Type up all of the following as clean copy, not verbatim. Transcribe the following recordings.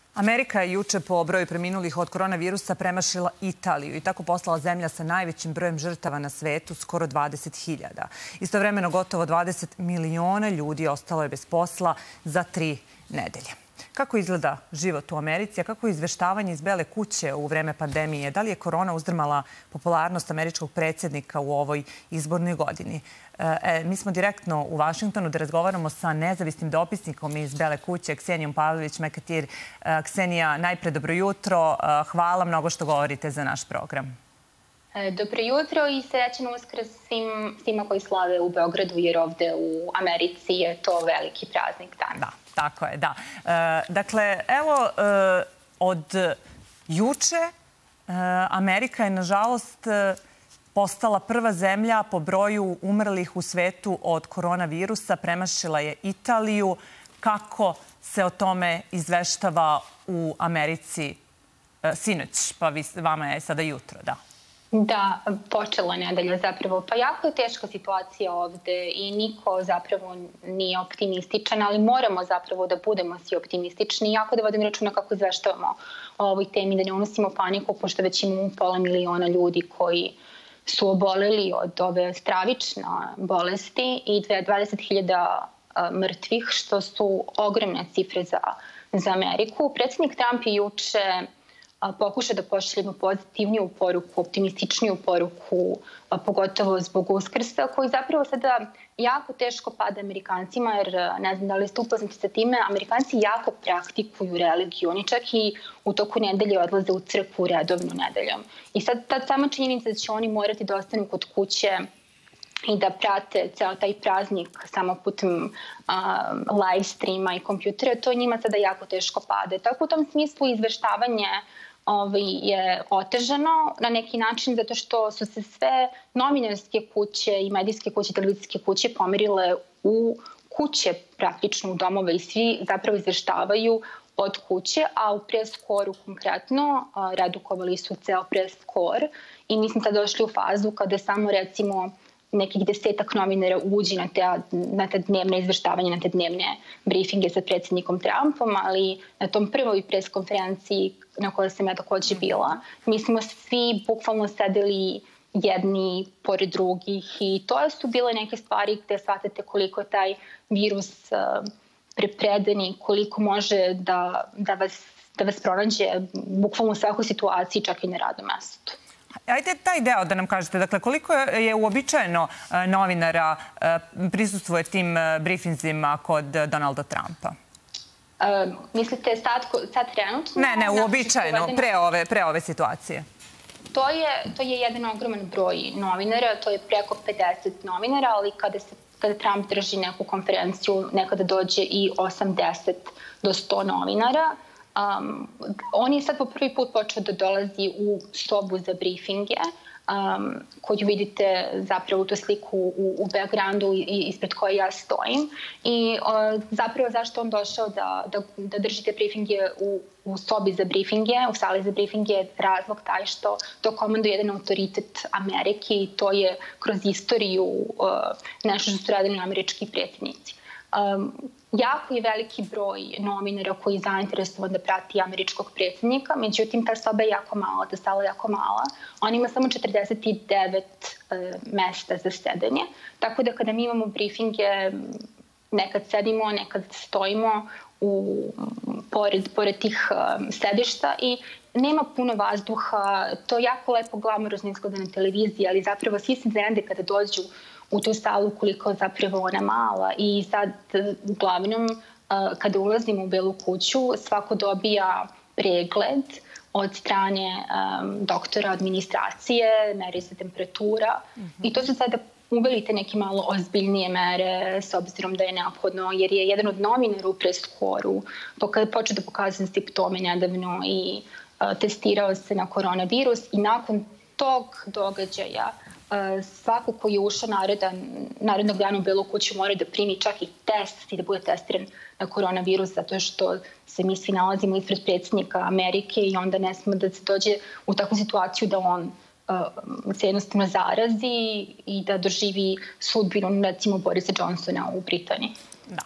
Amerika je juče po broju preminulih od koronavirusa premašila Italiju i tako postala zemlja sa najvećim brojem žrtava na svetu, skoro 20.000. Istovremeno gotovo 20 miliona ljudi ostalo je bez posla za 3 nedelje. Kako izgleda život u Americi, a kako je izveštavanje iz Bele kuće u vreme pandemije? Da li je korona uzdrmala popularnost američkog predsjednika u ovoj izbornoj godini? Mi smo direktno u Vašingtonu da razgovaramo sa nezavisnim dopisnikom iz Bele kuće, Ksenijom Pavlovic Mcateer. Ksenija, najpre dobro jutro. Hvala mnogo što govorite za naš program. Dobro jutro i srećan Uskrs svima koji slave u Beogradu, jer ovde u Americi je to veliki praznik dan. Da, tako je, da. Dakle, evo, od juče Amerika je, nažalost, postala prva zemlja po broju umrlih u svetu od koronavirusa. Premašila je Italiju. Kako se o tome izveštava u Americi sinoć? Pa vama je sada jutro, da. Da, počela nedelja zapravo. Pa jako je teška situacija ovde i niko zapravo nije optimističan, ali moramo zapravo da budemo svi optimistični i jako da vodimo računa kako izveštavamo o ovoj temi, da ne unosimo paniku, pošto već imamo pola miliona ljudi koji su oboleli od ove stravične bolesti i 20.000 mrtvih, što su ogromne cifre za Ameriku. Predsjednik Trump je juče pokuša da pošalje jednu pozitivniju poruku, optimističniju poruku, pogotovo zbog Uskrsa, koji zapravo sada jako teško pada Amerikancima, jer ne znam da li ste upoznati sa time, Amerikanci jako praktikuju religiju. Oni čak i u toku nedelje odlaze u crkvu redovnu nedeljom. I sad ta sama činjenica da će oni morati da ostanu kod kuće i da prate ceo taj praznik samo putem live streama i kompjutera, to njima sada jako teško pade. Tako u tom smislu izveštavanje je otežano na neki način zato što su se sve novinarske kuće i medijske kuće, televizijske kuće pomerile u kuće, praktično u domove, i svi zapravo izveštavaju od kuće, a u press-koru konkretno redukovali su ceo press-kor i mi smo sad došli u fazu kada samo recimo nekih 10-ak novinara uđi na te dnevne izveštavanje, na te dnevne briefinge sa predsjednikom Trumpom, ali na tom prvoj pres konferenciji na kojoj sam ja također bila, mi smo svi bukvalno sedeli jedni pored drugih i to su bile neke stvari gde shvatate koliko je taj virus prepredan i koliko može da vas pronađe bukvalno u svakoj situaciji, čak i na radnom mestu. Ajde taj deo da nam kažete. Dakle, koliko je uobičajeno novinara prisustvuje tim briefinzima kod Donalda Trumpa? Mislite sad trenutno? Ne, uobičajeno, pre ove situacije. To je jedan ogroman broj novinara, to je preko 50 novinara, ali kada Trump drži neku konferenciju, nekada dođe i 80 do 100 novinara. On je sad po prvi put počeo da dolazi u sobu za briefinge, koju vidite zapravo tu sliku u backgroundu ispred koje ja stojim. I zapravo zašto on došao da drži te briefinge u sobi za briefinge, u sali za briefinge, je razlog taj što to komanduje jedan autoritet Amerike i to je kroz istoriju nešto što su radili američki predsjednici. Jako je veliki broj novinara koji je zainteresovan da prati američkog predsjednika, međutim ta soba je jako mala, ta sala je jako mala. On ima samo 49 mesta za sedenje, tako da kada mi imamo briefinge, nekad sedimo, nekad stojimo pored tih sedišta i nema puno vazduha, to jako lepo glamurozno izgleda na televiziji, ali zapravo svi se iznenade kada dođu u tu salu koliko je zapravo ona mala. I sad, uglavnom, kada ulazimo u Belu kuću, svako dobija pregled od strane doktora administracije, meri se temperatura. I to su sada uveli te neke malo ozbiljnije mere s obzirom da je neophodno, jer je jedan od novinara u press-koru počeo da pokazuje simptome nedavno i testirao se na koronavirus i nakon tog događaja svako koji je ušao narednog dana u Belu kuću mora da primi čak i test i da bude testiran na koronavirus, zato što se mi svi nalazimo ispred predsjednika Amerike i onda ne smemo da se dođe u takvu situaciju da on se jednostavno zarazi i da doživi sudbinu, recimo, Borisa Johnsona u Britaniji. Da.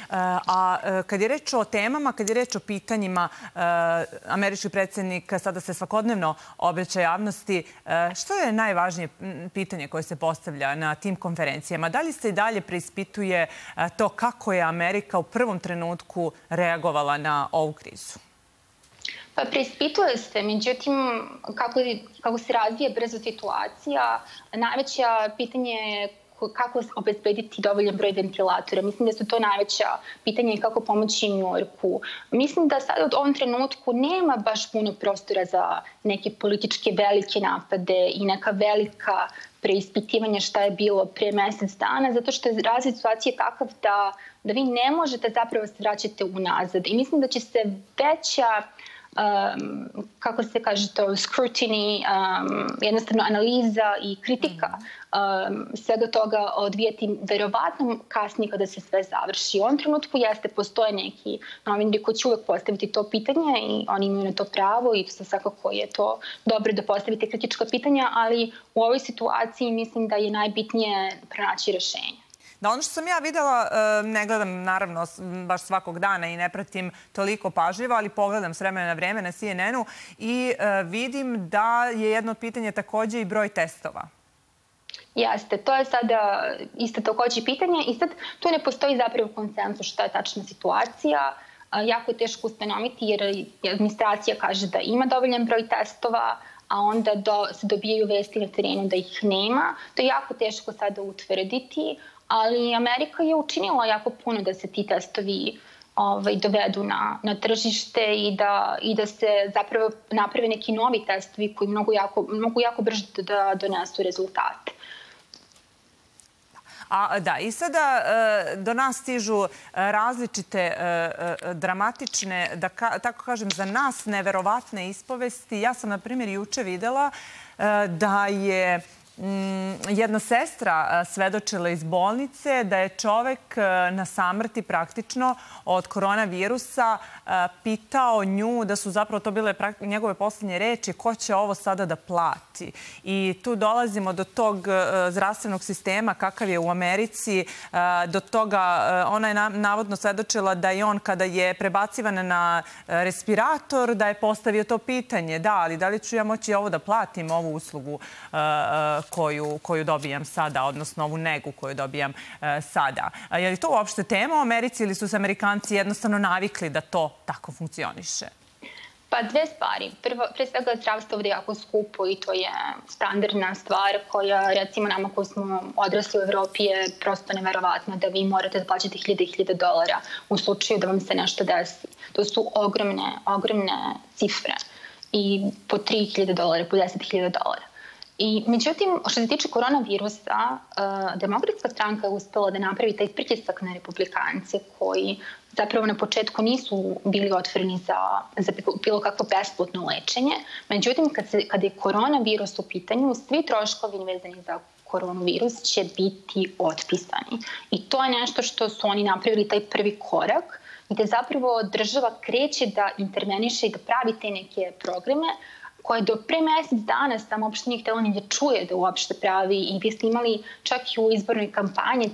A kad je reč o temama, kad je reč o pitanjima, američki predsjednik sada se svakodnevno obraća javnosti. Što je najvažnije pitanje koje se postavlja na tim konferencijama? Da li se i dalje preispituje to kako je Amerika u prvom trenutku reagovala na ovu krizu? Pa preispituje se, međutim, kako se razvija brzo situacija, najveća pitanje je kako obezbediti dovoljan broj ventilatora. Mislim da su to najveća pitanja i kako pomoći Njujorku. Mislim da sada u ovom trenutku nema baš puno prostora za neke političke velike napade i neka velika preispitivanja šta je bilo pre mesec dana, zato što je razvoj situacije takav da vi ne možete zapravo se vraćati unazad. I mislim da će se veća kako se kaže to, scrutiny, jednostavno analiza i kritika svega toga odvijeti verovatno kasnije kada se sve završi. U ovom trenutku postoje neki novinari koji će uvek postaviti to pitanje i oni imaju na to pravo i svakako je to dobro da postavite kritička pitanja, ali u ovoj situaciji mislim da je najbitnije pronaći rešenje. Da, ono što sam ja videla, ne gledam naravno baš svakog dana i ne pratim toliko pažljivo, ali pogledam s vremena na vreme na CNN-u i vidim da je jedno od pitanja takođe i broj testova. Jeste, to je sada isto takođe pitanje i sad tu ne postoji zapravo konsenzus šta je tačna situacija. Jako je teško ustanoviti jer administracija kaže da ima dovoljan broj testova, a onda se dobijaju vesti na terenu da ih nema. To je jako teško sada utvrditi, ali Amerika je učinila jako puno da se ti testovi dovedu na tržište i da se zapravo naprave neki novi testovi koji mogu jako brzo da donesu rezultate. Da, i sada do nas stižu različite dramatične, da tako kažem, za nas neverovatne ispovesti. Ja sam, na primjer, juče videla da je jedna sestra svedočila iz bolnice da je čovek na samrti praktično od koronavirusa pitao nju, da su zapravo to bile njegove posljednje reči, ko će ovo sada da plati. I tu dolazimo do tog zdravstvenog sistema kakav je u Americi, do toga ona je navodno svedočila da je on kada je prebacivan na respirator da je postavio to pitanje. Da, ali da li ću ja moći ovo da platim, ovu uslugu koju dobijam sada, odnosno ovu negu koju dobijam sada. Je li to uopšte tema u Americi ili su se Amerikanci jednostavno navikli da to tako funkcioniše? Pa dve stvari. Pre svega zdravstvo ovde je jako skupo i to je standardna stvar koja, recimo nama koji smo odrasli u Evropi, je prosto neverovatno da vi morate da plaćate $1000 u slučaju da vam se nešto desi. To su ogromne cifre i po $3000, po $10.000. Međutim, što se tiče koronavirusa, Demokratska stranka je uspela da napravi taj pritisak na republikance koji zapravo na početku nisu bili otvoreni za bilo kakvo besplatno lečenje. Međutim, kada je koronavirus u pitanju, svi troškovi vezani za koronavirus će biti otpisani. I to je nešto što su oni napravili, taj prvi korak, gde zapravo država kreće da interveniše i da pravi te neke programe koje do pre mesec dana sam uopšte nije htjela ni da čuje da uopšte pravi i vi ste imali čak i u izbornoj kampanji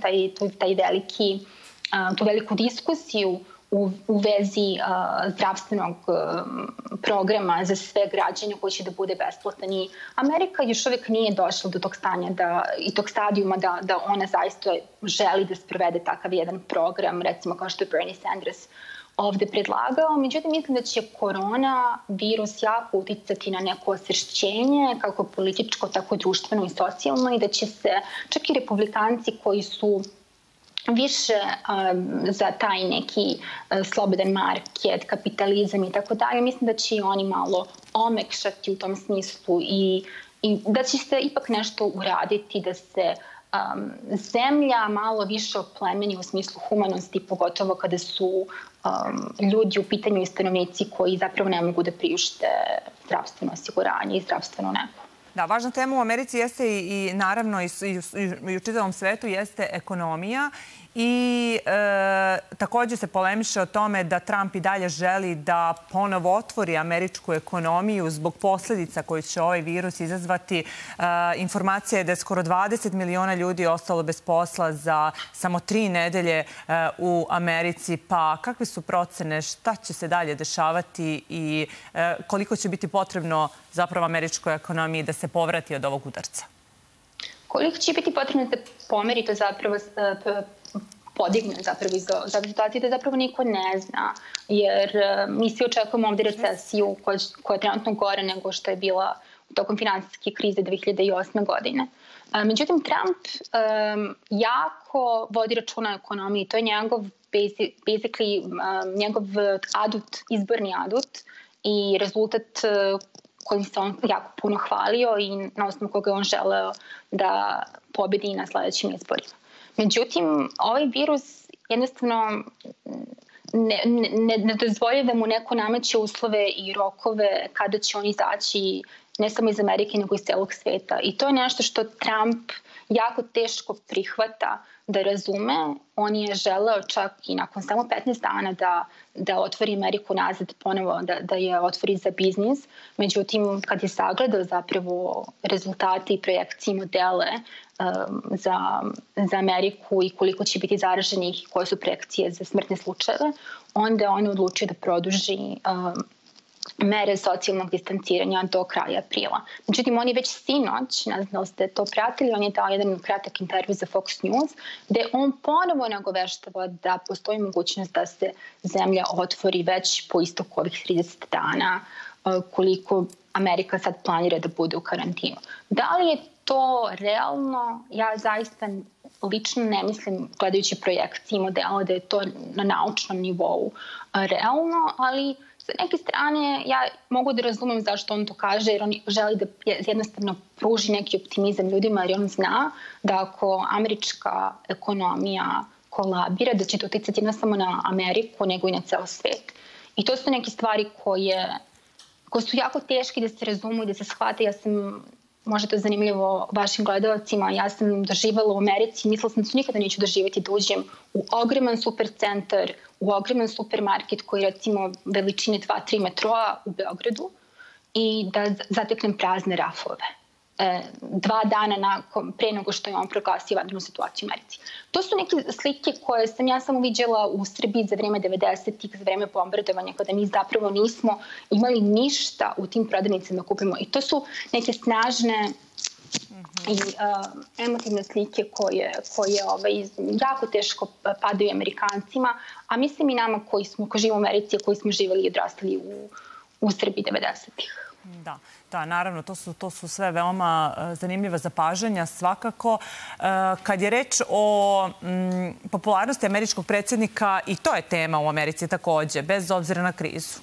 tu veliku diskusiju u vezi zdravstvenog programa za sve građane koji će da bude besplatan. I Amerika još uvijek nije došla do tog stanja i tog stadijuma da ona zaista želi da sprovede takav jedan program, recimo kao što je Bernie Sanders ovde predlagao. Međutim, mislim da će koronavirus jako uticati na neko osvešćenje, kako političko, tako društveno i socijalno, i da će se čak i republikanci koji su više za taj neki slobodan market, kapitalizam i tako dalje, mislim da će i oni malo omekšati u tom smislu i da će se ipak nešto uraditi da se zemlja malo više oplemeni u smislu humanosti, pogotovo kada su ljudi u pitanju i stanovnici koji zapravo ne mogu da priušte zdravstveno osiguranje i zdravstvenu negu. Da, važna tema u Americi jeste i naravno i u čitavom svetu jeste ekonomija I također se polemiše o tome da Trump i dalje želi da ponovo otvori američku ekonomiju zbog posljedica koje će ovaj virus izazvati. Informacija je da je skoro 20 miliona ljudi ostalo bez posla za samo 3 nedelje u Americi. Pa kakve su procene, šta će se dalje dešavati i koliko će biti potrebno zapravo američkoj ekonomiji da se povrati od ovog udarca? Koliko će biti potrebno da pomeri to zapravo podigne zapravo iz situacije, da zapravo niko ne zna, jer mi svi očekujemo ovdje recesiju koja je trenutno gore nego što je bila tokom finansijske krize 2008. godine. Međutim, Trump jako vodi računa o ekonomiji. To je njegov, njegov adut, izborni adut i rezultat kojim se on jako puno hvalio i na osnovu koga je on želeo da pobedi na sljedećim izborima. Međutim, ovaj virus jednostavno ne dozvoljava mu neko nameće uslove i rokove kada će on izaći ne samo iz Amerike, nego iz celog sveta. I to je nešto što Trump jako teško prihvata da razume. On je želeo čak i nakon samo 15 dana da otvori Ameriku nazad ponovo, da je otvori za biznis. Međutim, kad je sagledao zapravo rezultate i projekcije i modele za Ameriku i koliko će biti zaraženih i koje su projekcije za smrtne slučajeve, onda on je odlučio da produži mere socijalnog distanciranja do kraja aprila. Međutim, on je već sinoć, ne znam da li ste to pratili, on je dao jedan kratak intervju za Fox News, gde on ponovo nagoveštava da postoji mogućnost da se zemlja otvori već po istoku ovih 30 dana, koliko Amerika sad planira da bude u karantinu. Da li je to realno? Ja zaista lično ne mislim, gledajući projekcije i modela, da je to na naučnom nivou realno, ali sa neke strane ja mogu da razumem zašto on to kaže, jer on želi da jednostavno pruži neki optimizam ljudima, jer on zna da ako američka ekonomija kolabira, da će to uticati ne samo na Ameriku, nego i na ceo svet. I to su neke stvari koje su jako teške da se razumu i da se shvate. Ja sam, možda to je zanimljivo vašim gledalcima, ja sam doživala u Americi, mislila sam da su nikada neću doživjeti da uđem u ogroman supercentar, u ogroman supermarket koji je recimo veličine 2-3 metroa u Beogradu i da zateknem prazne rafove. 2 dana pre nego što je on proglasio vanrednu situaciju u Americi. To su neke slike koje sam ja samo viđala u Srbiji za vreme 90-ih, za vreme bombardovanja, kada mi zapravo nismo imali ništa u tim prodavnicama da kupimo. I to su neke snažne i emotivne slike koje jako teško padaju Amerikancima, a mislim i nama koji živimo u Americi, koji smo živjeli i odrastali u Srbiji 90-ih. Da, naravno, to su sve veoma zanimljiva zapažanja svakako. Kad je reč o popularnosti američkog predsjednika, i to je tema u Americi također, bez obzira na krizu.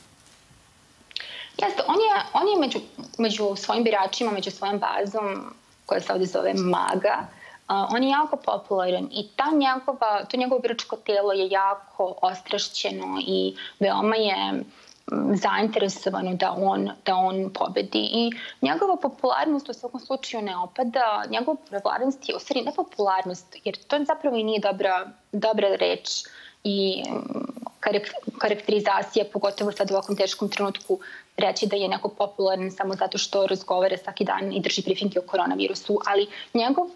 Jeste, on je među svojim biračima, među svojom bazom, koja se ovdje zove MAGA, on je jako popularan i to njegovo biračko telo je jako ostrašćeno i veoma je zainteresovano da on pobedi. I njegova popularnost u svakom slučaju ne opada. Njegova popularnost je u stvari nepopularnost, jer to zapravo i nije dobra reč i karakterizacija, pogotovo sad u ovakvom teškom trenutku, reći da je neko popularan samo zato što razgovara svaki dan i drži brifinge o koronavirusu, ali njegovo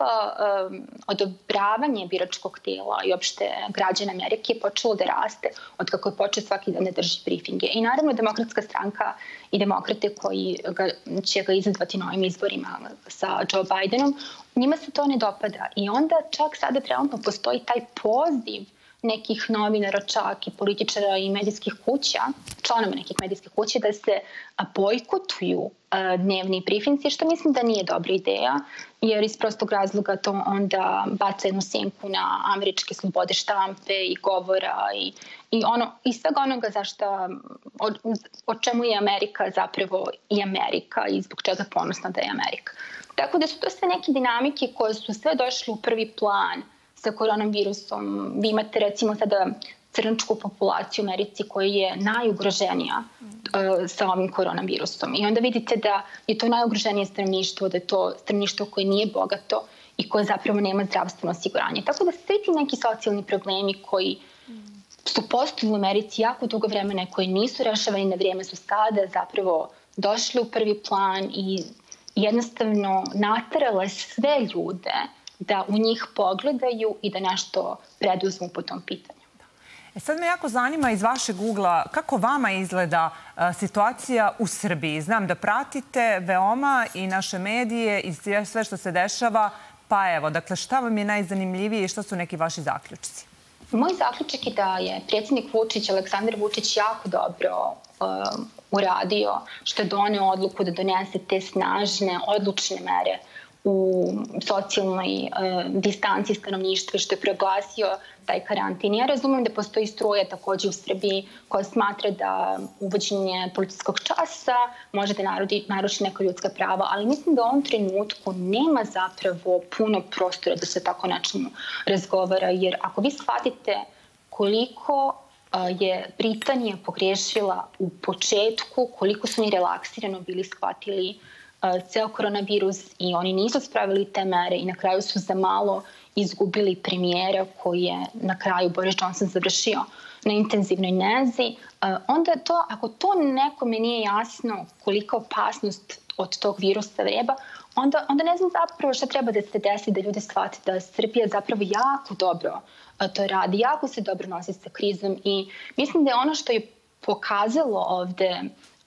odobravanje biračkog tela i uopšte građana Amerike je počelo da raste od kako je počeo svaki dan da drži brifinge. I naravno Demokratska stranka i demokrate koji će ga izazvati na ovim izborima sa Joe Bidenom, njima se to ne dopada. I onda čak sada trenutno postoji taj poziv nekih novinara, čak i političara i medijskih kuća, članova nekih medijskih kuća, da se bojkotuju dnevni brifinci, što mislim da nije dobra ideja, jer iz prostog razloga to onda baca jednu senku na američke slobode štampe i govora i svega onoga o čemu je Amerika zapravo i Amerika i zbog čega je ponosna da je Amerika. Tako da su to sve neke dinamike koje su sve došle u prvi plan sa koronavirusom. Vi imate recimo sada crnačku populaciju u Americi koja je najugroženija sa ovim koronavirusom. I onda vidite da je to najugroženije stanovništvo, da je to stanovništvo koje nije bogato i koja zapravo nema zdravstveno osiguranje. Tako da svi ti neki socijalni problemi koji su postojali u Americi jako dugo vremena, koji nisu rešavani na vrijeme, su sada zapravo došli u prvi plan i jednostavno naterale sve ljude da u njih pogledaju i da nešto preduzmu po tom pitanju. Sad me jako zanima iz vašeg ugla kako vama izgleda situacija u Srbiji. Znam da pratite veoma i naše medije i sve što se dešava. Pa evo, dakle, šta vam je najzanimljivije i što su neki vaši zaključci? Moj zaključak je da je predsjednik Vučić, Aleksandar Vučić, jako dobro uradio što je doneo odluku da donese te snažne, odlučne mere u socijalnoj distanci stanovništva, što je proglasio taj karantin. Ja razumem da postoji struja također u Srbiji koja smatra da uvođenje policijskog časa može da naruši neka ljudska prava, ali mislim da u ovom trenutku nema zapravo puno prostora da se tako nečemu razgovara, jer ako vi shvatite koliko je Britanija pogrešila u početku, koliko su oni relaksirano bili shvatili ceo koronavirus i oni nisu spravili te mere i na kraju su za malo izgubili premijera koji je na kraju Boris Johnson završio na intenzivnoj nezi, onda ako to nekome nije jasno kolika opasnost od tog virusa vreba, onda ne znam zapravo šta treba da se desi da ljudi shvate da Srbija zapravo jako dobro to radi, jako se dobro nosi sa krizom i mislim da je ono što je pokazalo ovde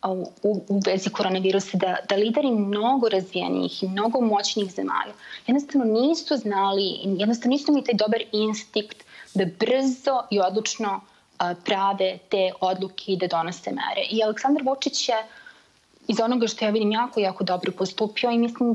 u vezi koronavirusa da lideri mnogo razvijenijih i mnogo moćnijih zemalja jednostavno nisu znali, jednostavno nisu imali taj dobar instinkt da brzo i odlučno prave te odluke i da donose mere. I Aleksandar Vučić je iz onoga što ja vidim jako dobro postupio i mislim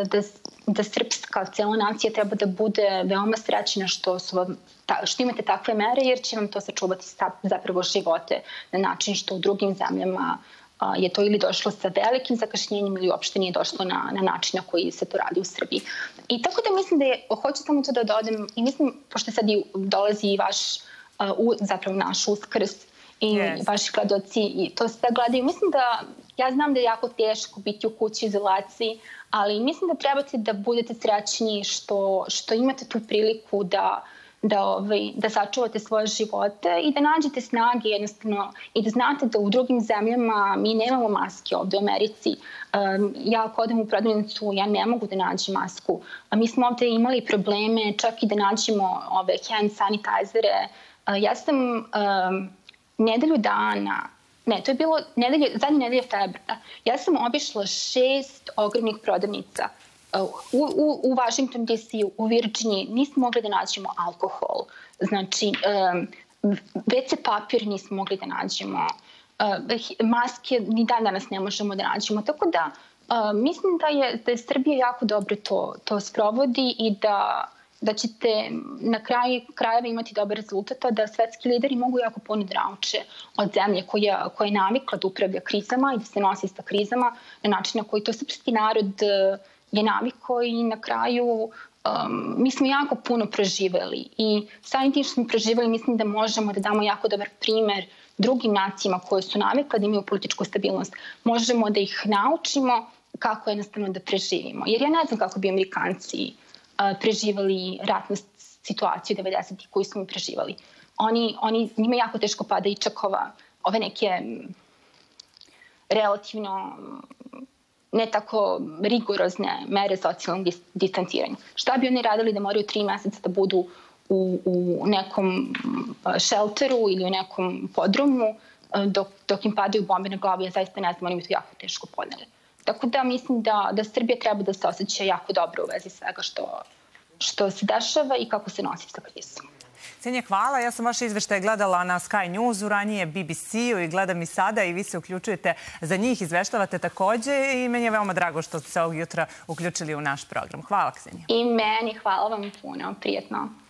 da srpska cijela nacija treba da bude veoma srećna što imate takve mere, jer će vam to sačuvati zapravo živote na način što u drugim zemljama je to ili došlo sa velikim zakašnjenjem ili uopšte nije došlo na način na koji se to radi u Srbiji. I tako da mislim da hoću samo to da dodam i mislim, pošto sad dolazi i zapravo naš Uskrs i vaši gledaoci i to sve gledaju, mislim da ja znam da je jako teško biti u kući u izolaciji, ali mislim da trebate da budete srećni što imate tu priliku da sačuvate svoje živote i da nađete snage jednostavno i da znate da u drugim zemljama mi nemamo maske ovdje u Americi. Ja ako odem u prodavnicu, ja ne mogu da nađem masku. Mi smo ovdje imali probleme čak i da nađemo ove hand sanitizere. Ja sam nedelju dana, ne, to je bilo zadnje nedelje februara, ja sam obišla 6 ogromnih prodavnica u Washington DC, u Virginiji, nismo mogli da nađemo alkohol. Znači, WC papir nismo mogli da nađemo. Maske ni dan danas ne možemo da nađemo. Tako da, mislim da je Srbija jako dobro to sprovodi i da ćete na krajeva imati dobar rezultat, da svetski lideri mogu jako puno da nauče od zemlje koja je navikla da upravlja krizama i da se nosi sa krizama na način na koji to srpski narod je navikao i na kraju mi smo jako puno preživeli i samim tim što smo preživeli mislim da možemo da damo jako dobar primer drugim nacijama koje su navikle da imaju političku stabilnost. Možemo da ih naučimo kako jednostavno da preživimo. Jer ja ne znam kako bi Amerikanci preživali ratnu situaciju 90-ih koju smo preživali. Njima jako teško pada i čak ove neke relativno ne tako rigorozne mere socijalnog distanciranja. Šta bi oni radili da moraju 3 mjeseca da budu u nekom šelteru ili u nekom podrumu dok im padaju bombe na glavu? Ja zaista ne znam, oni mi to jako teško podneli. Tako da mislim da Srbija treba da se osjeća jako dobro u vezi svega što se dešava i kako se nosi sa krizom. Ksenija, hvala. Ja sam vaše izveštaje gledala na Sky Newsu, ranije BBC-u i gledam i sada i vi se uključujete za njih, izveštavate također i meni je veoma drago što ste se ovog jutra uključili u naš program. Hvala, Ksenija. I meni, hvala vam puno, prijetno.